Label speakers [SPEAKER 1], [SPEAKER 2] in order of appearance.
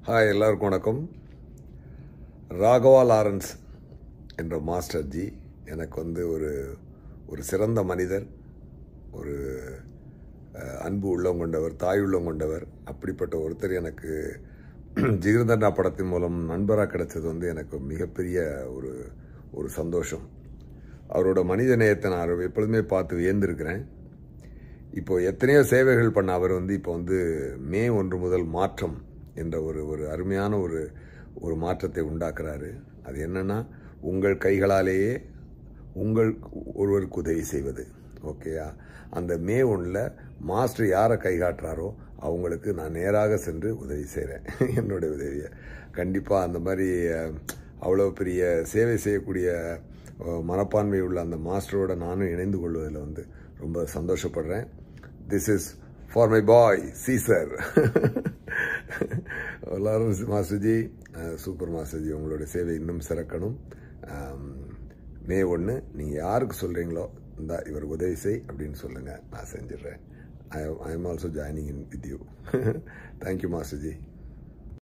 [SPEAKER 1] Hi, எல்லாருக்கும் வணக்கம். ராகவா லாரன்ஸ் என்ற மாஸ்டர் ஜி எனக்கு ஒரு சிறந்த மனிதர், ஒரு அன்பு உள்ளம் கொண்டவர், தாய் உள்ளம் கொண்டவர். அப்படிப்பட்ட ஒருத்தர் எனக்கு ஜிகிர்தண்டா படத்தின் மூலம் நண்பராக கிடைச்சது எனக்கு மிகப்பெரிய ஒரு சந்தோஷம். அவரோட மனித நேயத்தை நான் எப்பொழுதுமே பார்த்து வியந்திருக்கிறேன். இப்போ எத்தனையோ சேவைகள் பண்ண அவர் இப்போ மே 1 முதல் மாற்றம் என்ற ஒரு அருமையான ஒரு மாற்றத்தை உண்டாக்குறாரு. அது என்னன்னா, உங்கள் கைகளாலேயே உங்கள் ஒருவருக்கு உதவி செய்வது. ஓகேயா? அந்த மே 1ல் மாஸ்டர் யாரை கை காட்டுறாரோ அவங்களுக்கு நான் நேராக சென்று உதவி செய்கிறேன். என்னுடைய உதவியை கண்டிப்பாக அந்த மாதிரி அவ்வளோ பெரிய சேவை செய்யக்கூடிய மனப்பான்மை உள்ள அந்த மாஸ்டரோட நானும் இணைந்து கொள்வதில் ரொம்ப சந்தோஷப்படுறேன். This is for my boy Caesar. எல்லாரும் மாஸ்டர்ஜி, சூப்பர் மாஸ்டர்ஜி, உங்களுடைய சேவை இன்னும் சிறக்கணும். மே 1 நீங்கள் யாருக்கு சொல்கிறீங்களோ இந்த இவருக்கு உதவி செய் அப்படின்னு சொல்லுங்கள், நான் செஞ்சிடுறேன். I am also joining in with you. Thank you மாஸ்டர்ஜி.